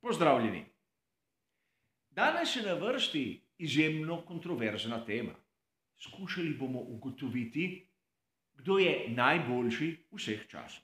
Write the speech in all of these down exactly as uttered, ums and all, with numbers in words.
Pozdravljeni! Danes je na vrsti izjemno kontroverzna tema. Skušali bomo ugotoviti, kdo je najboljši vseh časov.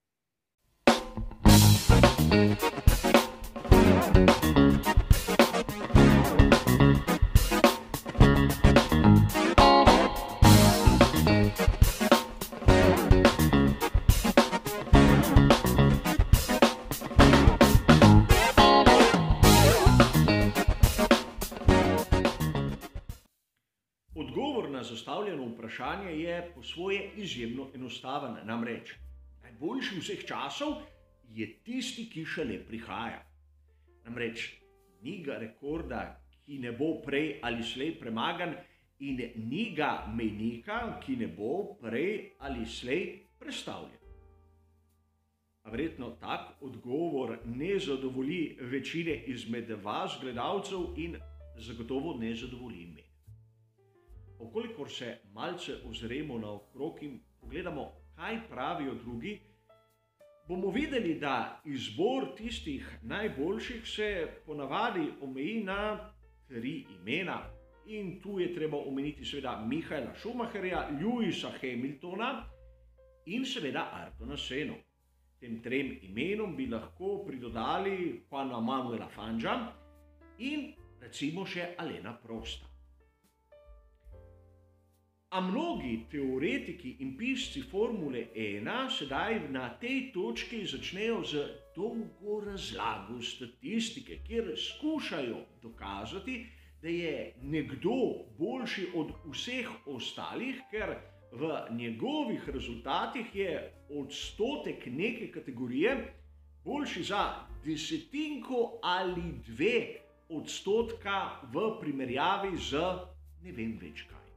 Odgovor na zastavljeno vprašanje je po svoje izjemno enostaven, namreč najboljši vseh časov je tisti, ki šele prihaja. Namreč ni ga rekorda, ki ne bo prej ali slej premagan, in ni ga mejnika, ki ne bo prej ali slej prestavljen. A verjetno tak odgovor ne zadovolji večine izmed vas, gledalcev, in zagotovo ne zadovolji me. Okolikor se malce ozremo naokrog in pogledamo, kaj pravijo drugi, bomo videli, da izbor tistih najboljših se ponavadi omeji na tri imena. In tu je treba omeniti seveda Michaela Schumacherja, Lewisa Hamiltona in seveda Ayrtona Senno. Tem trem imenom bi lahko pridodali Juana Manuela Fangija in recimo še Alaina Prosta. A mnogi teoretiki in pisci Formule ena sedaj na tej točki začnejo z dolgo razlago statistike, kjer skušajo dokazati, da je nekdo boljši od vseh ostalih, ker v njegovih rezultatih je odstotek neke kategorije boljši za desetinko ali dve odstotka v primerjavi z ne vem več kaj.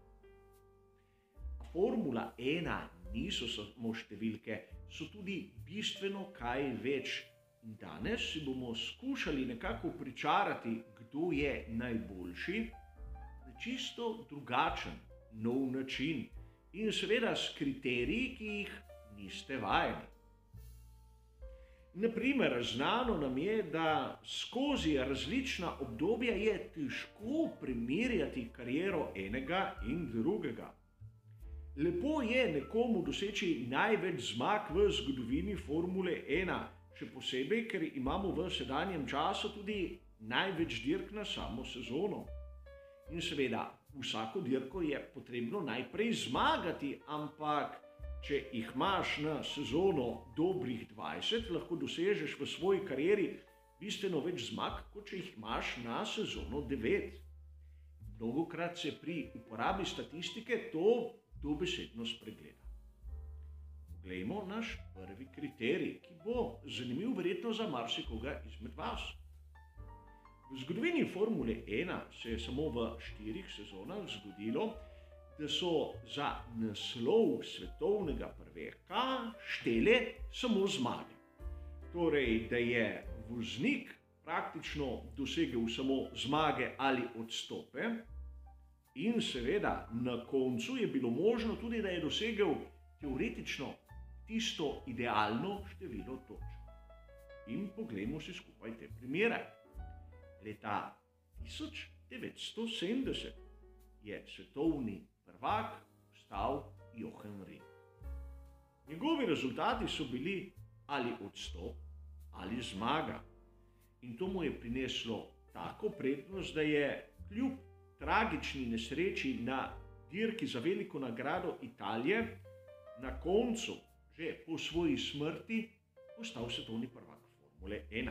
Formula ena niso samo številke, so tudi bistveno kaj več. In danes si bomo skušali nekako pričarati, kdo je najboljši, na čisto drugačen, nov način in seveda s kriteriji, ki jih niste vajeni. Na primer, znano nam je, da skozi različna obdobja je težko primerjati kariero enega in drugega. Lepo je nekomu doseči največ zmag v zgodovini Formule ena, še posebej, ker imamo v sedanjem času tudi največ dirk na samo sezono. In seveda, vsako dirko je potrebno najprej zmagati, ampak če jih imaš na sezono dobrih dvajset, lahko dosežeš v svoji karieri bistveno več zmag, kot če jih imaš na sezono devet. Mnogokrat se pri uporabi statistike to dobesedno spregleda. Poglejmo naš prvi kriterij, ki bo zanimiv verjetno za marsikoga izmed vas. V zgodovini Formule ena se je samo v štirih sezonah zgodilo, da so za naslov svetovnega prvaka štele samo zmage. Torej, da je voznik praktično dosegel samo zmage ali odstope, in seveda na koncu je bilo možno tudi, da je dosegel teoretično tisto idealno število točk. In poglejmo si skupaj te primere. Leta tisoč devetsto sedemdeset je svetovni prvak postal Jochen Rindt. Njegovi rezultati so bili ali odstop ali zmaga. In to mu je prineslo tako prednost, da je kljub tragični nesreči na dirki za veliko nagrado Italije na koncu, že po svoji smrti, postal svetovni prvak Formule ena.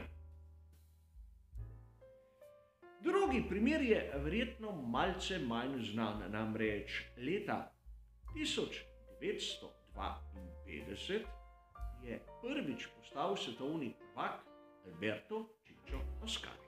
Drugi primer je verjetno malce manj znan, namreč leta tisoč devetsto dvainpetdeset je prvič postal svetovni prvak Alberto Ciccio Ascari.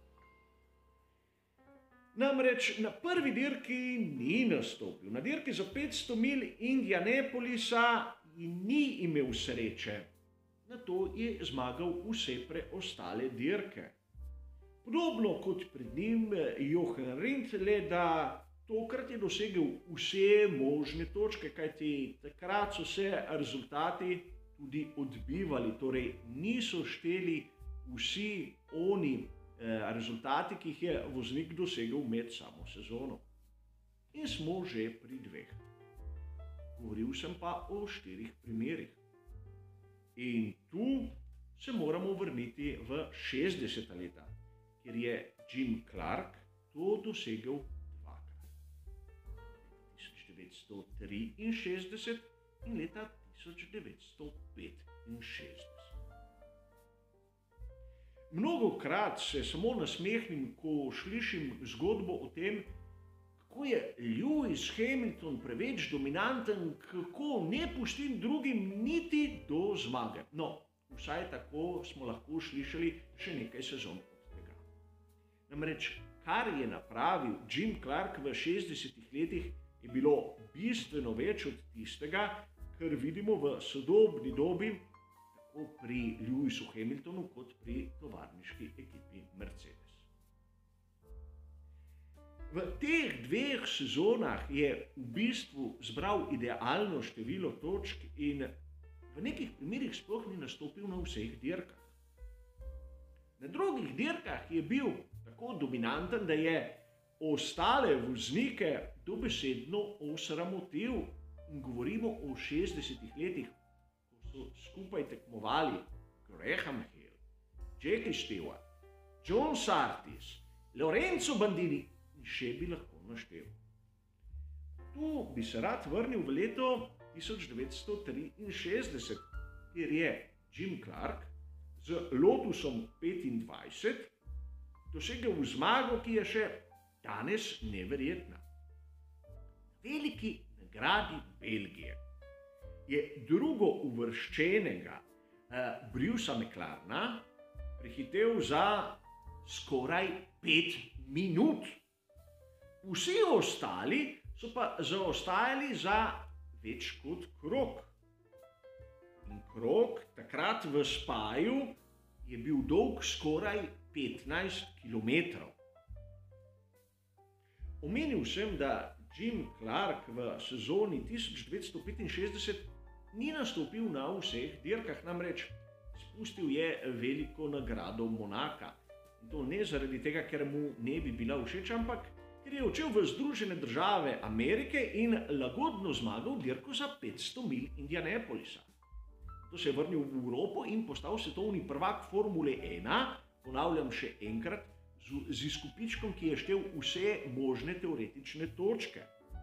Namreč na prvi dirki ni nastopil. Na dirki za petsto milj Indianapolisa ni imel sreče. Nato je zmagal vse preostale dirke. Podobno kot pred njim Jochen Rindt, le da tokrat je dosegel vse možne točke, kajti takrat so se rezultati tudi odbivali, torej niso šteli vsi oni eh, rezultati, ki jih je voznik dosegel med samo sezono. In smo že pri dveh. Govoril sem pa o štirih primerih. In tu se moramo vrniti v šestdeseta leta, kjer je Jim Clark to dosegel dvakrat. tisoč devetsto triinšestdeset in leta tisoč devetsto petinšestdeset. Mnogokrat se samo nasmehnim, ko slišim zgodbo o tem, kako je Lewis Hamilton preveč dominanten, kako ne pustim drugim niti do zmage. No, vsaj tako smo lahko slišali še nekaj sezon od tega. Namreč, kar je napravil Jim Clark v šestdesetih letih, je bilo bistveno več od tistega, kar vidimo v sodobni dobi, tako pri Lewisu Hamiltonu, kot pri tovarniški ekipi Mercedes. V teh dveh sezonah je v bistvu zbral idealno število točk in v nekih primerih sploh ni nastopil na vseh dirkah. Na drugih dirkah je bil tako dominanten, da je ostale voznike dobesedno osramotil. In govorimo o šestdesetih letih, ko so skupaj tekmovali Graham Hill, Jackie Stewart, John Surtees, Lorenzo Bandini in še bi lahko naštel. Tu bi se rad vrnil v leto tisoč devetsto triinšestdeset, kjer je Jim Clark z Lotusom petindvajset dosegel zmago, ki je še danes neverjetna. Veliki nagradi Belgije je drugo uvrščenega uh, Brucea McLarena prehitel za skoraj pet minut. Vsi ostali so pa zaostajali za več kot krog. In krog takrat v Spaju je bil dolg skoraj petnajst kilometrov. Omenil sem, da Jim Clark v sezoni tisoč devetsto petinšestdeset ni nastopil na vseh dirkah, namreč spustil je veliko nagrado Monaka. In to ne zaradi tega, ker mu ne bi bila všeč, ampak ker je odšel v Združene države Amerike in lagodno zmagal dirko za petsto milj Indianapolisa. To se je vrnil v Evropo in postal svetovni prvak Formule ena, ponavljam še enkrat, z izkupičkom, ki je štel vse možne teoretične točke.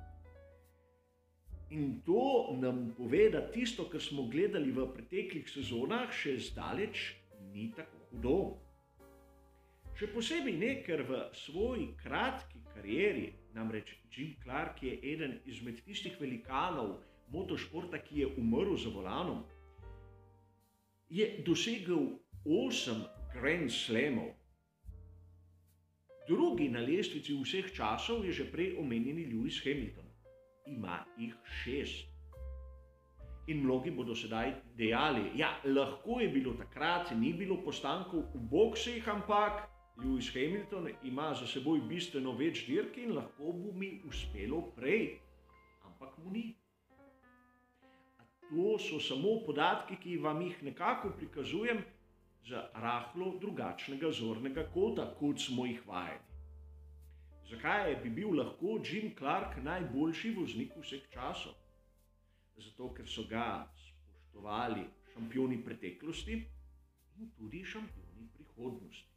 In to nam pove, da tisto, kar smo gledali v preteklih sezonah, še zdaleč ni tako hudo. Še posebej ne, ker v svoji kratki karieri, namreč Jim Clark je eden izmed tistih velikanov motošporta, ki je umrl za volanom, je dosegel osem Grand Slamov. Drugi na lestvici vseh časov je že prej omenjeni Lewis Hamilton. Ima jih šest. In mnogi bodo sedaj dejali, ja, lahko je bilo takrat, ni bilo postankov v boksih, ampak Lewis Hamilton ima za seboj bistveno več dirk in lahko bo mi uspelo prej. Ampak mu ni. A to so samo podatki, ki vam jih nekako prikazujem z rahlo drugačnega zornega kota, kot smo jih vajeni. Zakaj bi bil lahko Jim Clark najboljši voznik vseh časov? Zato, ker so ga spoštovali šampioni preteklosti in tudi šampioni prihodnosti.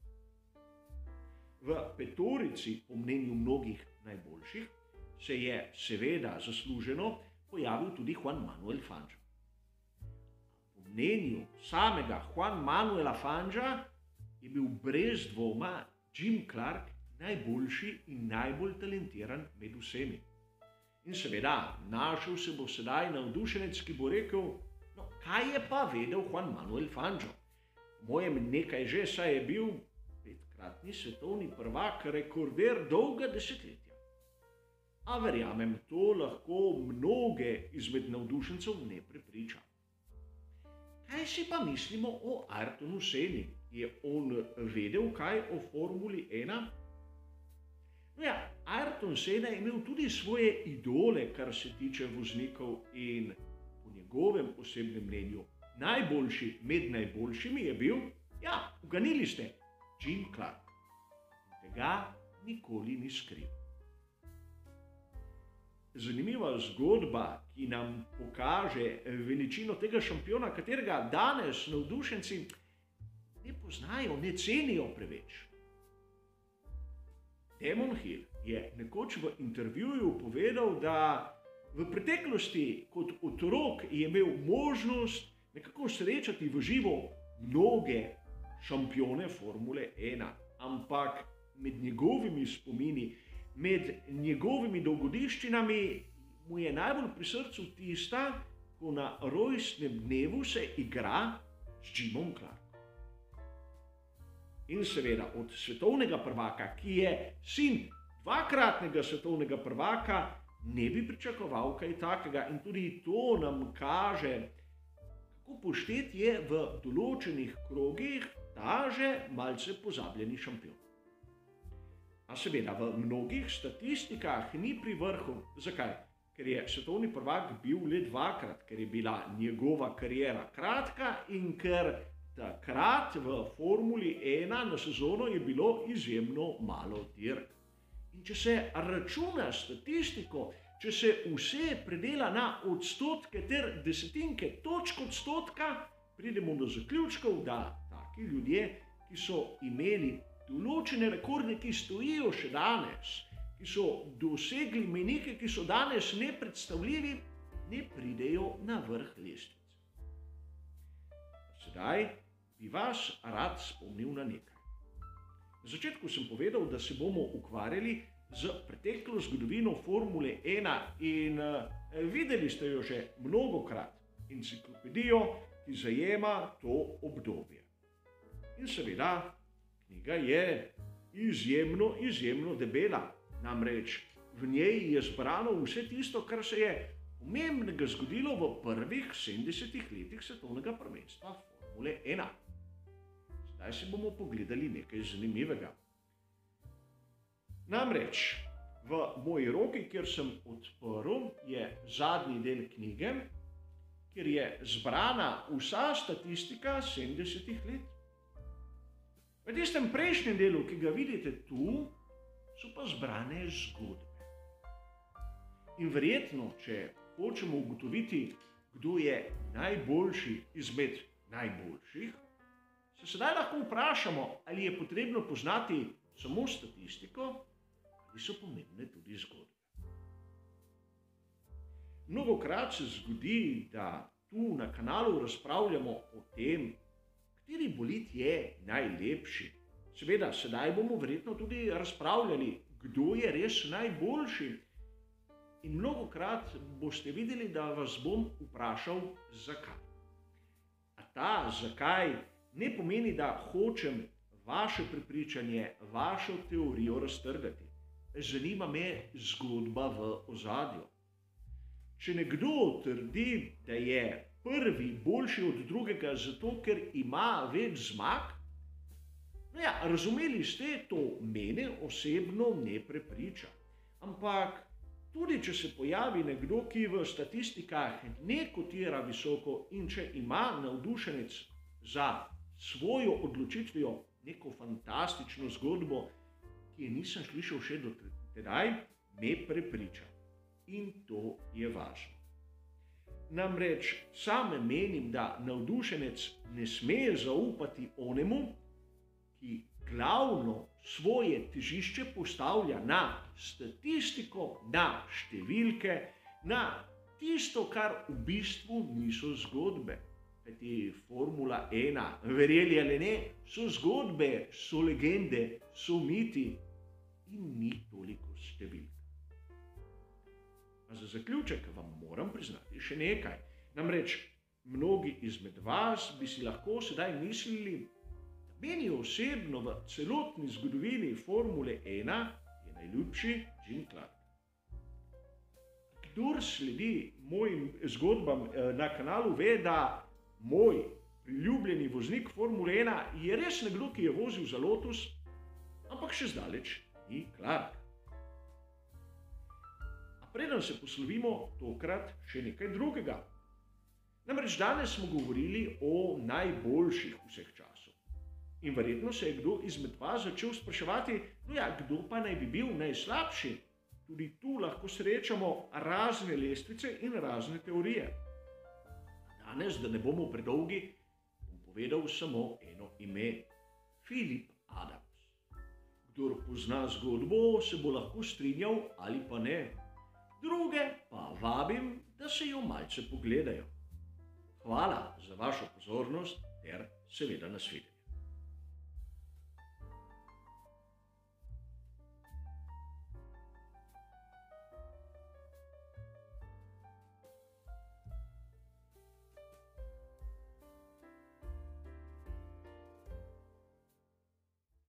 V petorici, po mnenju mnogih najboljših, se je seveda zasluženo pojavil tudi Juan Manuel Fangio. Po mnenju samega Juan Manuela Fangija je bil brez dvoma Jim Clark najboljši in najbolj talentiran med vsemi. In seveda, našel se bo sedaj navdušenec, ki bo rekel, no, kaj je pa vedel Juan Manuel Fangio? Po mojem nekaj že, saj je bil petkratni svetovni prvak, rekorder dolga desetletja. A verjamem, to lahko mnoge izmed navdušencev ne prepriča. Kaj si pa mislimo o Ayrtonu Senni? Je on vedel kaj o Formuli ena? No ja, Ayrton Senna je imel tudi svoje idole, kar se tiče voznikov, in po njegovem osebnem mnenju najboljši med najboljšimi je bil, ja, uganili ste, Jim Clark. Tega nikoli ni skril. Zanimiva zgodba, ki nam pokaže veličino tega šampiona, katerega danes navdušenci ne poznajo, ne cenijo preveč. Damon Hill je nekoč v intervjuju povedal, da v preteklosti kot otrok je imel možnost nekako srečati v živo mnoge šampione Formule ena, ampak med njegovimi spomini, med njegovimi dolgodiščinami mu je najbolj pri srcu tista, ko na rojstnem dnevu se igra s Jimom Clarkom. In seveda od svetovnega prvaka, ki je sin dvakratnega svetovnega prvaka, ne bi pričakoval kaj takega. In tudi to nam kaže, kako poštet je v določenih krogih ta že malce pozabljeni šampion. A seveda v mnogih statistikah ni pri vrhu. Zakaj? Ker je svetovni prvak bil le dvakrat, ker je bila njegova kariera kratka in ker takrat v Formuli ena na sezono je bilo izjemno malo dirk. In če se računa statistiko, če se vse predela na odstotke ter desetinke točk odstotka, pridemo do zaključkov, da taki ljudje, ki so imeli določene rekorde, ki stojijo še danes, ki so dosegli mejnike, ki so danes nepredstavljivi, ne pridejo na vrh lestvice. Sedaj bi vas rad spomnil na nekaj. Na začetku sem povedal, da se bomo ukvarjali z preteklo zgodovino Formule ena in uh, videli ste jo že mnogokrat, enciklopedijo, ki zajema to obdobje. In seveda, knjiga je izjemno, izjemno debela. Namreč v njej je zbrano vse tisto, kar se je pomembnega zgodilo v prvih sedemdesetih letih svetovnega prvenstva Formule ena. Zdaj si bomo pogledali nekaj zanimivega. Namreč v moji roki, kjer sem odprl, je zadnji del knjige, kjer je zbrana vsa statistika sedemdesetih let. V tistem prejšnjem delu, ki ga vidite tu, so pa zbrane zgodbe. In verjetno, če hočemo ugotoviti, kdo je najboljši izmed najboljših, se sedaj lahko vprašamo, ali je potrebno poznati samo statistiko, ali so pomembne tudi zgodbe. Mnogokrat se zgodi, da tu na kanalu razpravljamo o tem, kateri bolid je najlepši. Seveda, sedaj bomo verjetno tudi razpravljali, kdo je res najboljši. In mnogokrat boste videli, da vas bom vprašal, zakaj. A ta zakaj ne pomeni, da hočem vaše prepričanje, vašo teorijo raztrgati. Zanima me zgodba v ozadju. Če nekdo trdi, da je prvi boljši od drugega zato, ker ima več zmag, no ja, razumeli ste, to mene osebno ne prepriča. Ampak tudi če se pojavi nekdo, ki v statistikah ne kotira visoko in če ima navdušenec za svojo odločitvijo neko fantastično zgodbo, ki je nisem slišal še do tedaj, me prepriča. In to je važno. Namreč sam menim, da navdušenec ne sme zaupati onemu, ki glavno svoje težišče postavlja na statistiko, na številke, na tisto, kar v bistvu niso zgodbe. Kajti Formula ena, verjeli ali ne, so zgodbe, so legende, so miti in ni toliko številk. A za zaključek vam moram priznati še nekaj. Namreč mnogi izmed vas bi si lahko sedaj mislili, da meni osebno v celotni zgodovini Formule ena je najljubši Jim Clark. Kdor sledi mojim zgodbam na kanalu, ve, da moj priljubljeni voznik Formule ena je res nekdo, ki je vozil za Lotus, ampak še zdaleč ni Clark. A preden se poslovimo, tokrat še nekaj drugega. Namreč danes smo govorili o najboljših vseh časov. In verjetno se je kdo izmed vas začel spraševati, no ja, kdo pa naj bi bil najslabši. Tudi tu lahko srečamo razne lestvice in razne teorije. Danes, da ne bomo predolgi, bom povedal samo eno ime. Philip Adams. Kdor pozna zgodbo, se bo lahko strinjal ali pa ne. Druge pa vabim, da se jo malce pogledajo. Hvala za vašo pozornost ter seveda nasvidenje.